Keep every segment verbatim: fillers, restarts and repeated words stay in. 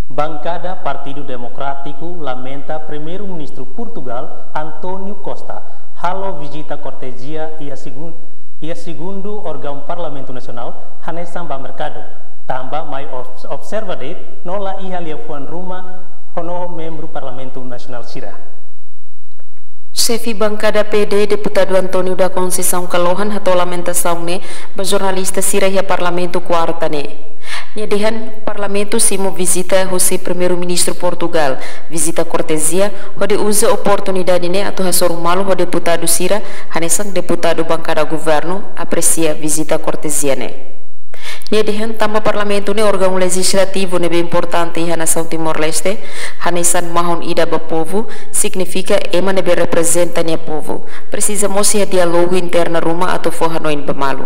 Bancada Partido Democrático lamenta Primeiro-Ministro Portugal António Costa halo visita cortesia e a segundo e a segundo órgão Parlamento Nacional Hanesan Mercado tambah mai observador nola iha lia fuan rumah hono membro Parlamento Nacional Sira. Chefe bancada P D, deputado Antônio da Conceição Calohan atau lamentação ne ba jornalista Sira ia Parlamento quarta ne. Nyedihan Parlamento simo visita José Primeiro-Ministro Portugal, visita cortesia, hode usa oportunidade ne atau hasor malu ho deputado Sira, hanesang deputado bancada governo aprecia visita cortesia ne. Nyedihan tambah Parlamento ne órgão legislativo ne bem importante na nação Timor-Leste, hanesan mahon ida ba povo, significa ema ne be representa ne povo. Precisamos ya diálogo interno rumah atau fohanoin bemalu.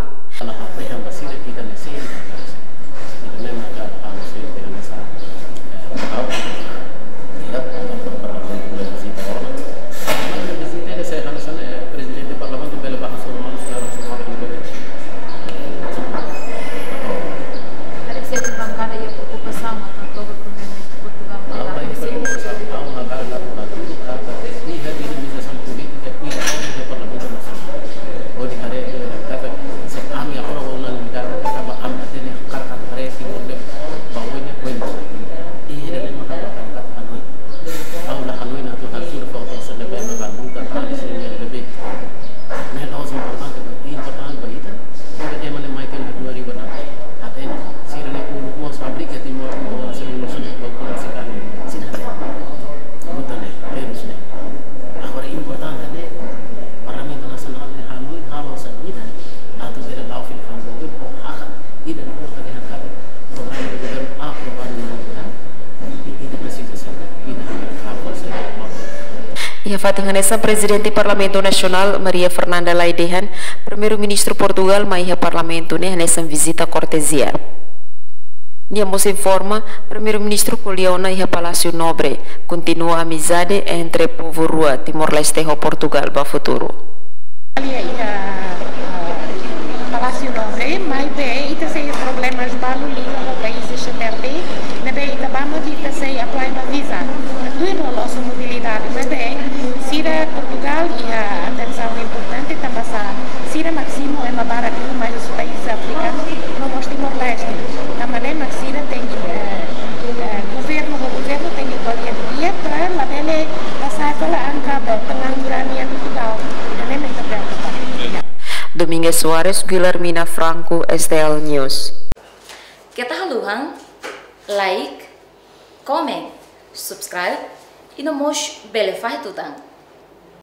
Ia fatinganesa Presidente Parlamento Nacional Maria Fernanda Laidehan, Primeiro-Ministro Portugal maiha Parlamento ne nessa visita cortesia. Nia mos informa Primeiro-Ministro Poliona ia Palácio Nobre, continua a amizade entre povo rua Timor-Leste e Portugal ba futuro. Palácio Nobre, mas bem, ita sei problemas balu língua no país externo, na bem ita bama vita sei apply ma visa. Tudo a nossa mobilidade, mas bem, Sira Portugal e a atenção importante também sa Sira Maximo é uma barra de mais os países africanos no nosso Timor-Leste. Também mas Sira tem governo, o governo tem qualquer dia para lá ele passar pela ancaba pengangguran yang Portugal. Também me interpreta. Domingues Soares, Guilhermina Franco, S T L News. Kita haluhang like, comment, subscribe e no mos bele faz tutang.